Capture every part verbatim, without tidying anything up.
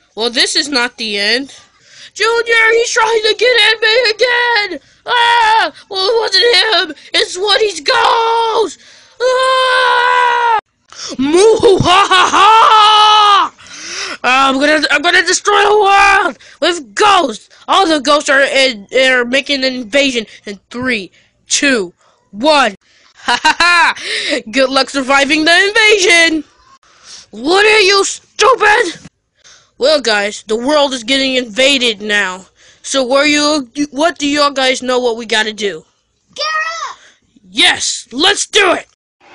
Well, this is not the end. Junior, he's trying to get at me again! Ah! Well, it wasn't him! It's Woody's ghost! Ah! Moo ha ha ha! I'm gonna, I'm gonna destroy the world with ghosts. All the ghosts are in, are making an invasion in three, two, one. Ha ha ha! Good luck surviving the invasion. What are you, stupid? Well, guys, the world is getting invaded now. So, where you? What do y'all guys know? What we gotta do? Get up! Yes, let's do it.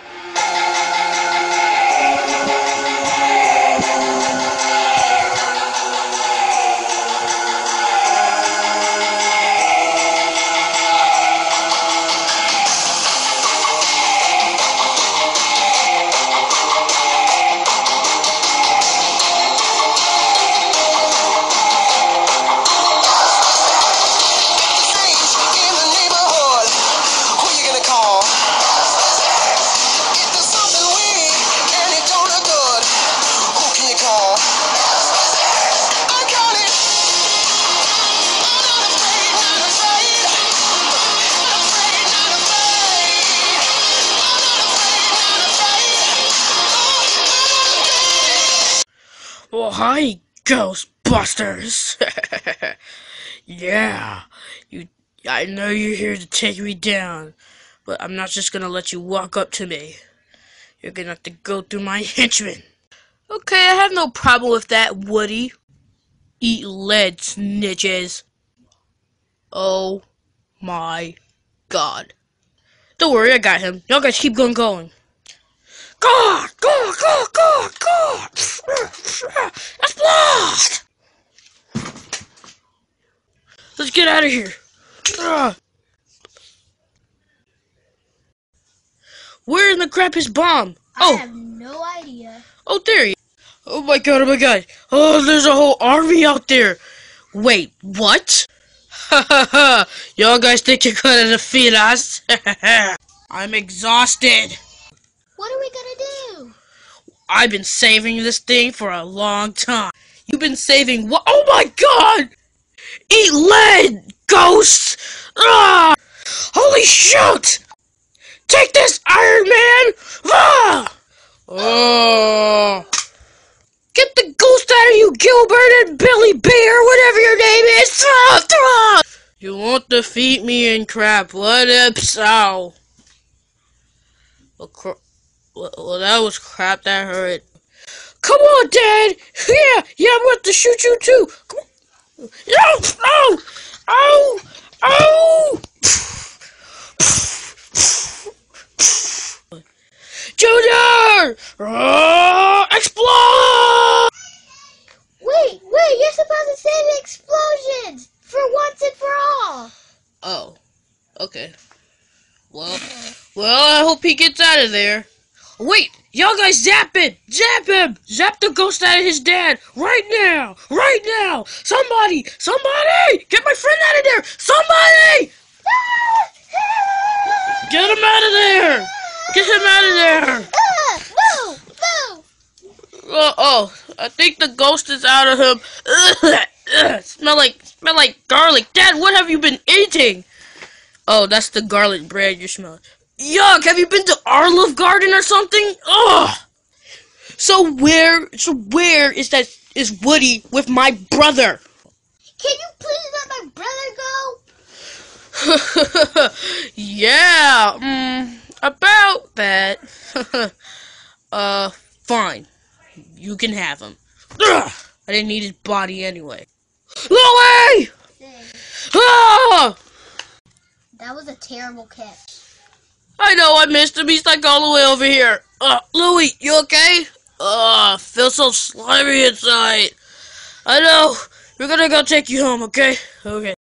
Well, hi, Ghostbusters. Yeah, you. I know you're here to take me down, but I'm not just gonna let you walk up to me. You're gonna have to go through my henchmen. Okay, I have no problem with that, Woody. Eat lead, snitches. Oh my God. Don't worry, I got him. Y'all guys keep going, going. God, God, God, God, God! Explode! Let's get out of here. Ugh. Where in the crap is Bomb? Oh. I have no idea. Oh, there he is. Oh my God, oh my God. Oh, there's a whole army out there. Wait, what? Ha ha ha. Y'all guys think you're gonna defeat us? I'm exhausted. What are we gonna do? I've been saving this thing for a long time. You've been saving what? Oh my God! Eat lead, ghosts! Ah! Holy shoot! Take this, Iron Man! Ah! Oh! Get the ghost out of you, Gilbert and Billy Bear, whatever your name is! Throw, throw! You won't defeat me in crap. What if so? Well, well, that was crap. That hurt. Come on, Dad! Yeah, yeah, I'm about to shoot you too! Come on! No! No! Oh! Oh! Junior! Oh, explode! Wait, wait, you're supposed to say the explosions! For once and for all! Oh. Okay. Well, well, I hope he gets out of there. Wait! Y'all guys zap it! Zap him! Zap the ghost out of his dad! Right now! Right now! Somebody! Somebody! Get my friend out of there! Somebody! Get him out of there! Get him out of there! No! No! Oh, oh, I think the ghost is out of him. Ugh, ugh, smell like, smell like garlic. Dad, what have you been eating? Oh, that's the garlic bread you're smelling. Yuck! Have you been to Olive Garden or something? Ugh. So where, so where is that? Is Woody with my brother? Can you please let my brother go? Yeah, mm, about that. uh, fine. You can have him. Ugh, I didn't need his body anyway. Lewi! Ah! That was a terrible catch. I know, I missed him. He's like all the way over here. Uh, Louie, you okay? Ugh, feel so slimy inside. I know. We're gonna go take you home, okay? Okay.